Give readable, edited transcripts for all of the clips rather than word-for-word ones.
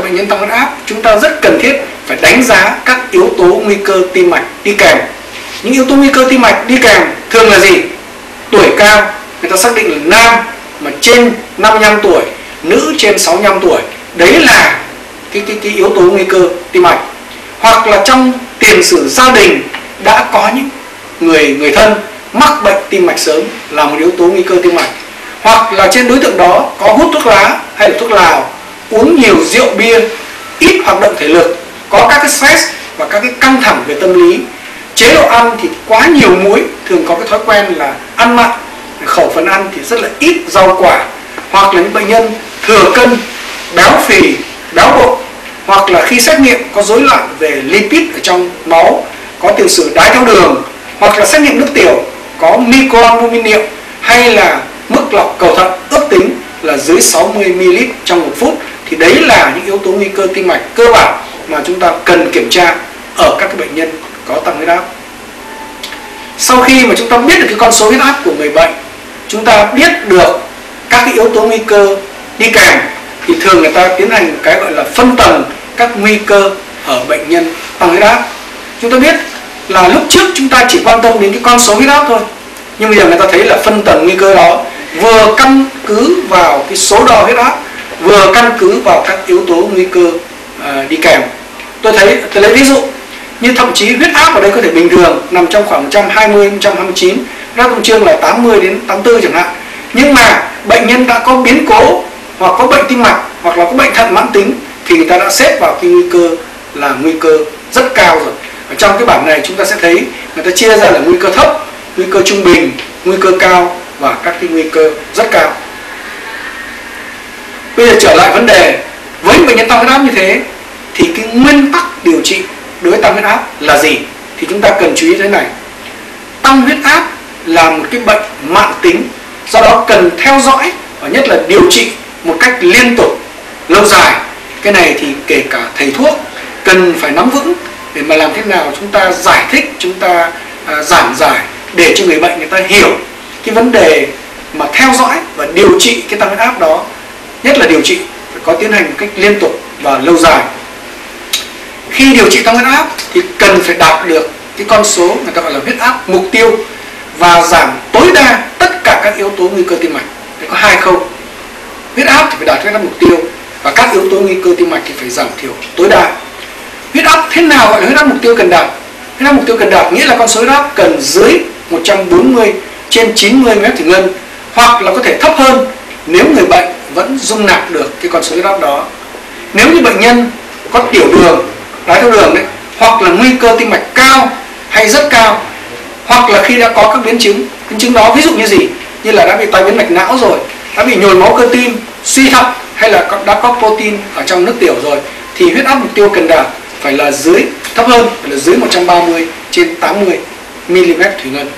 bệnh nhân tăng huyết áp, chúng ta rất cần thiết phải đánh giá các yếu tố nguy cơ tim mạch đi kèm. Những yếu tố nguy cơ tim mạch đi kèm thường là gì? Tuổi cao, người ta xác định là nam mà trên 55 tuổi, nữ trên 65 tuổi. Đấy là cái yếu tố nguy cơ tim mạch. Hoặc là trong tiền sử gia đình đã có những người thân mắc bệnh tim mạch sớm là một yếu tố nguy cơ tim mạch. Hoặc là trên đối tượng đó có hút thuốc lá hay là thuốc lào, uống nhiều rượu bia, ít hoạt động thể lực, có các cái stress và các cái căng thẳng về tâm lý. Chế độ ăn thì quá nhiều muối, thường có cái thói quen là ăn mặn, khẩu phần ăn thì rất là ít rau quả. Hoặc là những bệnh nhân thừa cân, béo phì, béo bụng. Hoặc là khi xét nghiệm có rối loạn về lipid ở trong máu, có tiền sử đái tháo đường. Hoặc là xét nghiệm nước tiểu có microalbumin niệu, hay là mức lọc cầu thận ước tính là dưới 60 ml trong 1 phút. Thì đấy là những yếu tố nguy cơ tim mạch cơ bản mà chúng ta cần kiểm tra ở các cái bệnh nhân có tăng huyết áp. Sau khi mà chúng ta biết được cái con số huyết áp của người bệnh, chúng ta biết được các cái yếu tố nguy cơ đi kèm, thì thường người ta tiến hành cái gọi là phân tầng các nguy cơ ở bệnh nhân tăng huyết áp. Chúng ta biết là lúc trước chúng ta chỉ quan tâm đến cái con số huyết áp thôi, nhưng bây giờ người ta thấy là phân tầng nguy cơ đó vừa căn cứ vào cái số đo huyết áp, vừa căn cứ vào các yếu tố nguy cơ đi kèm. Tôi lấy ví dụ như thậm chí huyết áp ở đây có thể bình thường, nằm trong khoảng 120, 129, huyết áp thông thường là 80 đến 84 chẳng hạn. Nhưng mà bệnh nhân đã có biến cố hoặc có bệnh tim mạch hoặc là có bệnh thận mãn tính thì người ta đã xếp vào cái nguy cơ là nguy cơ rất cao rồi. Ở trong cái bảng này chúng ta sẽ thấy người ta chia ra là nguy cơ thấp, nguy cơ trung bình, nguy cơ cao và các cái nguy cơ rất cao. Bây giờ trở lại vấn đề, với bệnh nhân tăng huyết áp như thế thì cái nguyên tắc điều trị đối với tăng huyết áp là gì? Thì chúng ta cần chú ý thế này. Tăng huyết áp là một cái bệnh mãn tính, do đó cần theo dõi và nhất là điều trị một cách liên tục, lâu dài. Cái này thì kể cả thầy thuốc cần phải nắm vững để mà làm thế nào chúng ta giải thích, chúng ta giảng giải để cho người bệnh người ta hiểu cái vấn đề mà theo dõi và điều trị cái tăng huyết áp đó. Nhất là điều trị phải có tiến hành một cách liên tục và lâu dài. Khi điều trị tăng huyết áp thì cần phải đạt được cái con số người ta gọi là huyết áp mục tiêu và giảm tối đa tất cả các yếu tố nguy cơ tim mạch. Để có 2 khâu. Huyết áp thì phải đạt huyết áp mục tiêu và các yếu tố nguy cơ tim mạch thì phải giảm thiểu tối đa. Huyết áp thế nào gọi là huyết áp mục tiêu cần đạt? Huyết áp mục tiêu cần đạt nghĩa là con số huyết áp cần dưới 140 trên 90 mét thủy ngân, hoặc là có thể thấp hơn nếu người bệnh vẫn dung nạp được cái con số huyết áp đó. Nếu như bệnh nhân có tiểu đường, đái tháo đường đấy, hoặc là nguy cơ tim mạch cao hay rất cao, hoặc là khi đã có các biến chứng đó, ví dụ như gì? Như là đã bị tai biến mạch não rồi, đã bị nhồi máu cơ tim, suy thận, hay là đã có protein ở trong nước tiểu rồi, thì huyết áp mục tiêu cần đạt phải là thấp hơn, phải là dưới 130 trên 80 mm thủy ngân.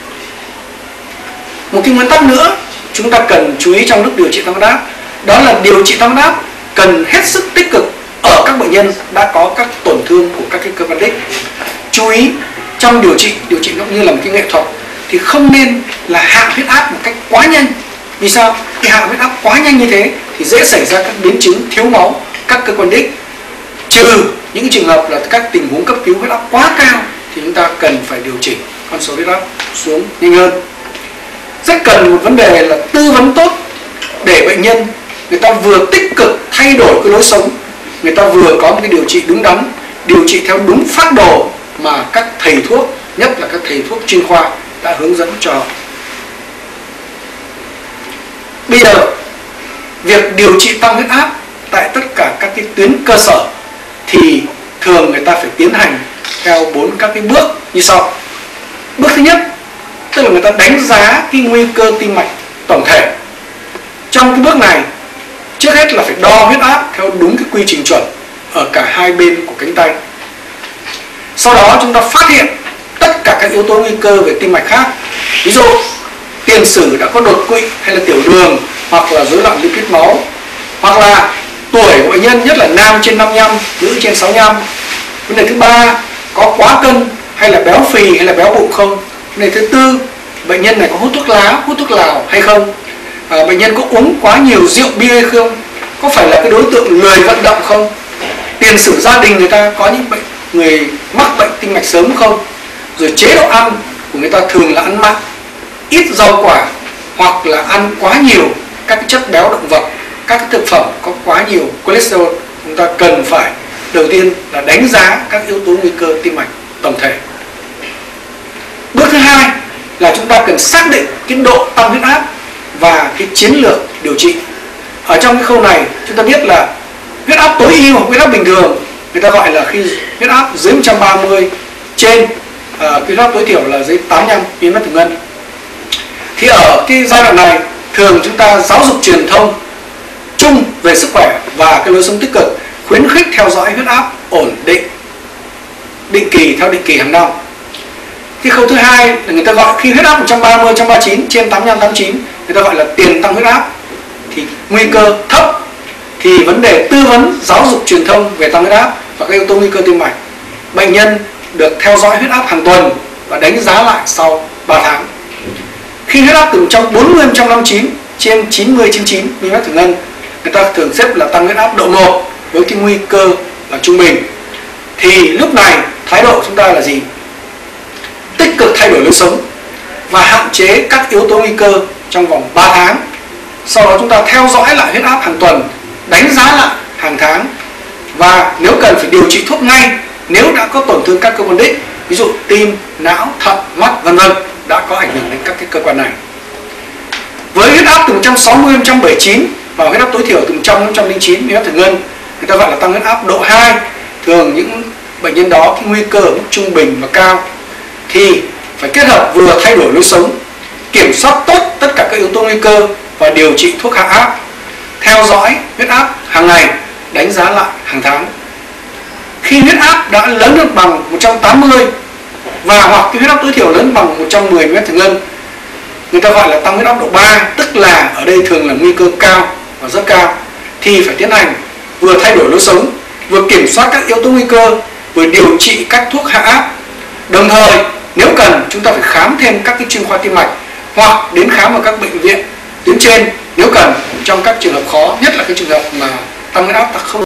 Một cái nguyên tắc nữa chúng ta cần chú ý trong lúc điều trị tăng huyết áp, đó là điều trị tăng huyết áp cần hết sức tích cực ở các bệnh nhân đã có các tổn thương của các cái cơ van đích. Chú ý trong điều trị nó như là một cái nghệ thuật, thì không nên là hạ huyết áp một cách quá nhanh. Vì sao? Khi hạ huyết áp quá nhanh như thế thì dễ xảy ra các biến chứng thiếu máu các cơ quan đích. Trừ những trường hợp là các tình huống cấp cứu huyết áp quá cao thì chúng ta cần phải điều chỉnh con số huyết áp xuống nhanh hơn. Rất cần một vấn đề là tư vấn tốt để bệnh nhân người ta vừa tích cực thay đổi cái lối sống, người ta vừa có một cái điều trị đúng đắn, điều trị theo đúng phác đồ mà các thầy thuốc, nhất là các thầy thuốc chuyên khoa đã hướng dẫn cho. Bây giờ việc điều trị tăng huyết áp tại tất cả các cái tuyến cơ sở thì thường người ta phải tiến hành theo 4 các cái bước như sau. Bước thứ nhất, tức là người ta đánh giá cái nguy cơ tim mạch tổng thể. Trong cái bước này, trước hết là phải đo huyết áp theo đúng cái quy trình chuẩn ở cả hai bên của cánh tay. Sau đó chúng ta phát hiện tất cả các yếu tố nguy cơ về tim mạch khác. Ví dụ tiền sử đã có đột quỵ hay là tiểu đường, hoặc là rối loạn lipid máu, hoặc là tuổi của bệnh nhân, nhất là nam trên 55, nữ trên 65. Vấn đề thứ ba, có quá cân hay là béo phì hay là béo bụng không. Vấn đề thứ tư, bệnh nhân này có hút thuốc lá, hút thuốc lào hay không. Bệnh nhân có uống quá nhiều rượu bia hay không, có phải là cái đối tượng lười vận động không, tiền sử gia đình người ta có những người mắc bệnh tim mạch sớm không, rồi chế độ ăn của người ta thường là ăn mặn, ít rau quả, hoặc là ăn quá nhiều các cái chất béo động vật, các cái thực phẩm có quá nhiều cholesterol. Chúng ta cần phải đầu tiên là đánh giá các yếu tố nguy cơ tim mạch tổng thể. Bước thứ hai là chúng ta cần xác định cái độ tăng huyết áp và cái chiến lược điều trị. Ở trong cái khâu này chúng ta biết là huyết áp tối ưu hoặc huyết áp bình thường, người ta gọi là khi huyết áp dưới 130 trên cái huyết áp tối thiểu là dưới 85 mm/ngân. Thì ở cái giai đoạn này thường chúng ta giáo dục truyền thông chung về sức khỏe và cái lối sống tích cực, khuyến khích theo dõi huyết áp ổn định định kỳ hàng năm. Cái khâu thứ hai là người ta gọi khi huyết áp 130, 139 trên 85, 89, người ta gọi là tiền tăng huyết áp, thì nguy cơ thấp, thì vấn đề tư vấn giáo dục truyền thông về tăng huyết áp và các yếu tố nguy cơ tim mạch, bệnh nhân được theo dõi huyết áp hàng tuần và đánh giá lại sau 3 tháng. Khi huyết áp từ 140, 159 trên 90, 99 mm/ngân, người ta thường xếp là tăng huyết áp độ 1 với cái nguy cơ là trung bình. Thì lúc này thái độ chúng ta là gì? Tích cực thay đổi lối sống và hạn chế các yếu tố nguy cơ trong vòng 3 tháng. Sau đó chúng ta theo dõi lại huyết áp hàng tuần, đánh giá lại hàng tháng, và nếu cần phải điều trị thuốc ngay nếu đã có tổn thương các cơ quan đích, ví dụ tim, não, thận, mắt vân vân, đã có ảnh hưởng đến các cái cơ quan này. Với huyết áp từ 160 đến 179 và huyết áp tối thiểu từ 100 đến 109 mm/ngân, người ta gọi là tăng huyết áp độ 2. Thường những bệnh nhân đó cái nguy cơ ở mức trung bình và cao, thì phải kết hợp vừa thay đổi lối sống, kiểm soát tốt tất cả các yếu tố nguy cơ và điều trị thuốc hạ áp, theo dõi huyết áp hàng ngày, đánh giá lại hàng tháng. Khi huyết áp đã lớn hơn bằng 180 và hoặc cái huyết áp tối thiểu lớn bằng 110 mm/ngân, người ta gọi là tăng huyết áp độ 3, tức là ở đây thường là nguy cơ cao và rất cao, thì phải tiến hành vừa thay đổi lối sống, vừa kiểm soát các yếu tố nguy cơ, vừa điều trị các thuốc hạ áp. Đồng thời nếu cần chúng ta phải khám thêm các cái chuyên khoa tim mạch hoặc đến khám ở các bệnh viện tuyến trên nếu cần, trong các trường hợp khó, nhất là cái trường hợp mà tăng huyết áp ta không